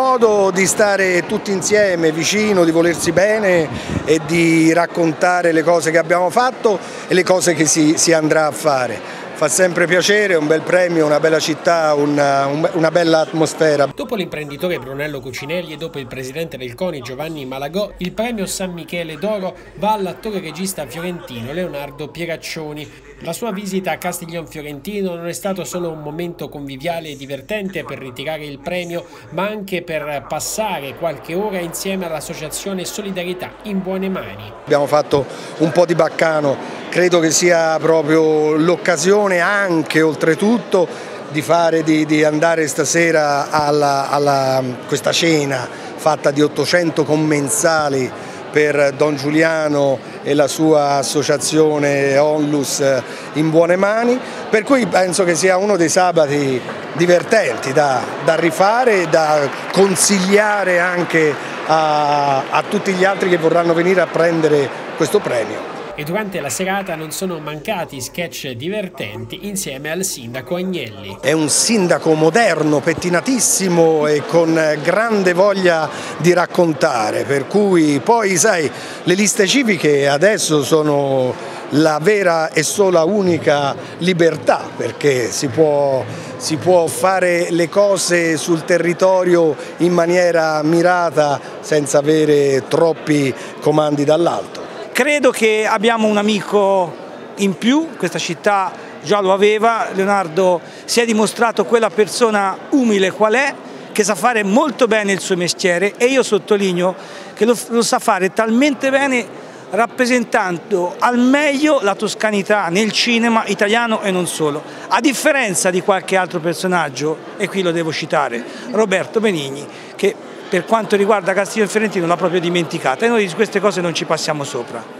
modo di stare tutti insieme, vicino, di volersi bene e di raccontare le cose che abbiamo fatto e le cose che si andrà a fare. Fa sempre piacere, un bel premio, una bella città, una bella atmosfera. Dopo l'imprenditore Brunello Cucinelli e dopo il presidente del CONI Giovanni Malagò, il premio San Michele d'Oro va all'attore regista fiorentino Leonardo Pieraccioni. La sua visita a Castiglion Fiorentino non è stato solo un momento conviviale e divertente per ritirare il premio, ma anche per passare qualche ora insieme all'associazione Solidarietà in buone mani. Abbiamo fatto un po' di baccano, credo che sia proprio l'occasione anche oltretutto di andare stasera a questa cena fatta di 800 commensali per Don Giuliano e la sua associazione Onlus in buone mani, per cui penso che sia uno dei sabati divertenti da rifare e da consigliare anche a tutti gli altri che vorranno venire a prendere questo premio. E durante la serata non sono mancati sketch divertenti insieme al sindaco Agnelli. È un sindaco moderno, pettinatissimo e con grande voglia di raccontare, per cui poi sai, le liste civiche adesso sono la vera e sola unica libertà, perché si può fare le cose sul territorio in maniera mirata senza avere troppi comandi dall'alto. Credo che abbiamo un amico in più, questa città già lo aveva, Leonardo si è dimostrato quella persona umile qual è, che sa fare molto bene il suo mestiere, e io sottolineo che lo sa fare talmente bene rappresentando al meglio la toscanità nel cinema italiano e non solo, a differenza di qualche altro personaggio, e qui lo devo citare, Roberto Benigni, che per quanto riguarda Castiglion Fiorentino l'ha proprio dimenticata, e noi di queste cose non ci passiamo sopra.